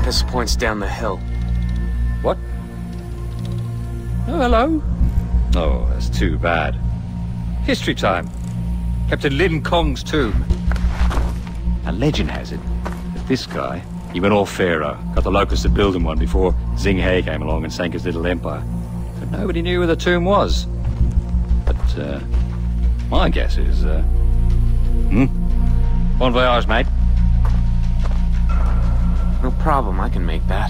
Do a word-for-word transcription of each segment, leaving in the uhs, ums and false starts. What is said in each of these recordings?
compass points down the hill. What? Oh, hello? Oh, that's too bad. History time. Captain Lin Kong's tomb. A legend has it that this guy, he went all pharaoh, got the locusts to build him one before Xing He came along and sank his little empire. But nobody knew where the tomb was. But, uh, my guess is, uh... Hmm? Bon voyage, mate. No problem, I can make that.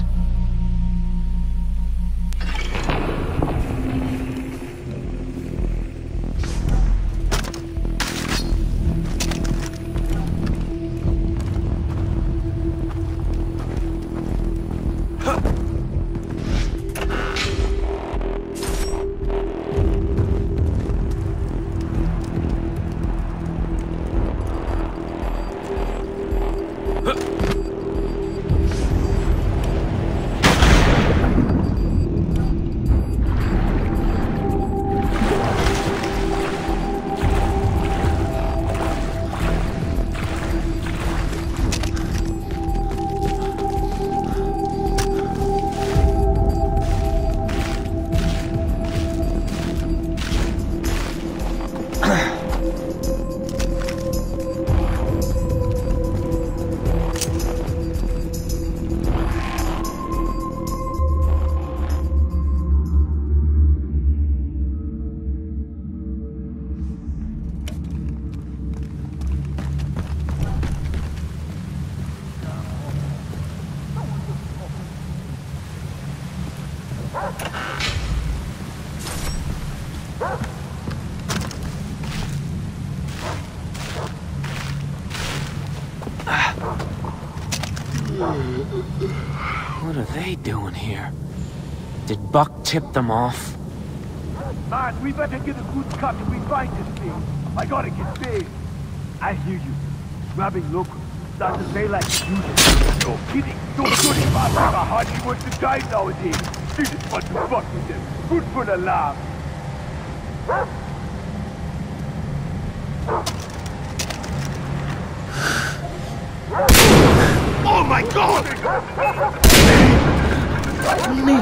What are they doing here? Did Buck tip them off? Man, we better get a good cut if we find this thing. I gotta get paid. I hear you. Grabbing locals. That's the daylight usual. No kidding. Those dirty bastards are hardly worth the time nowadays. They just want to fuck with them. Good for the laugh. Oh my god! Me.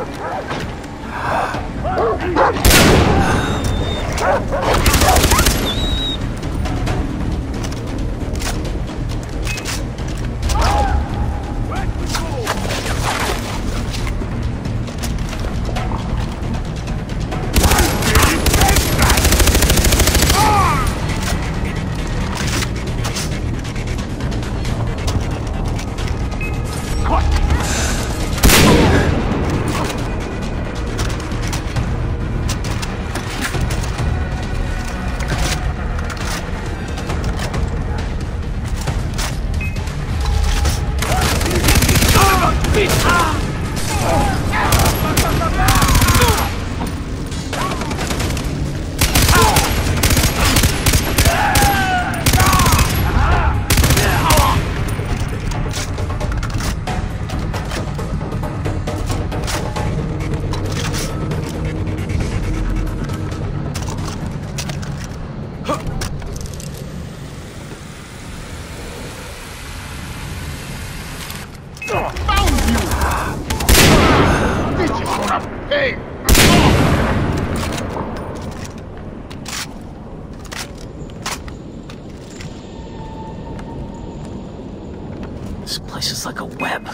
This place is like a web.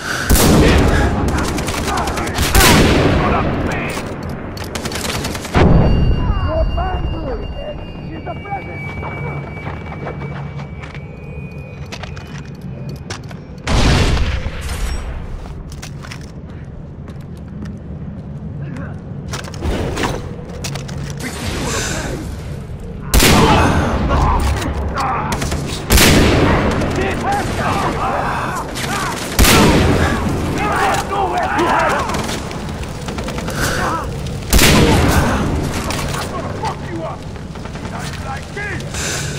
Like this!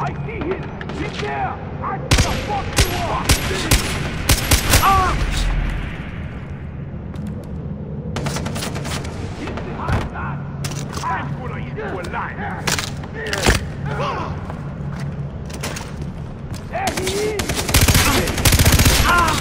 I see him! He's there! I'm gonna fuck you up! Ah! He's behind that! I'm gonna eat you alive! There he is! Ah!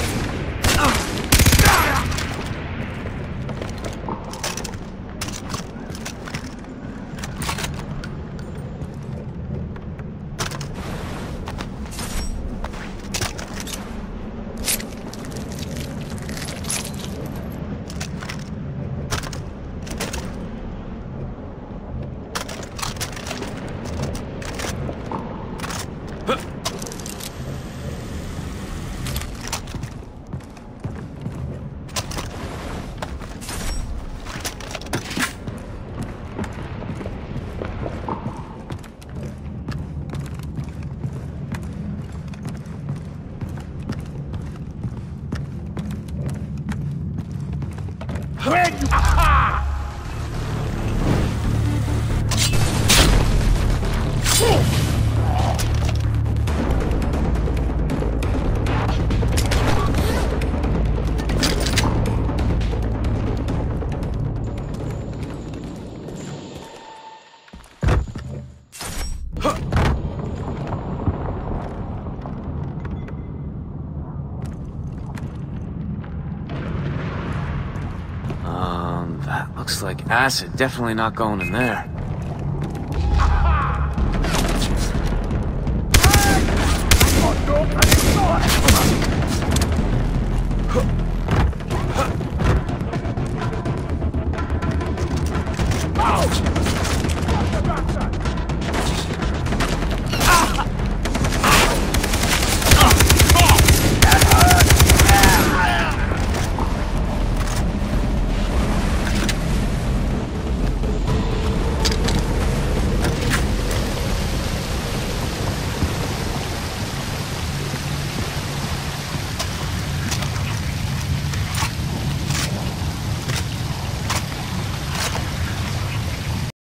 Where you? Aha! Looks like acid. Definitely not going in there.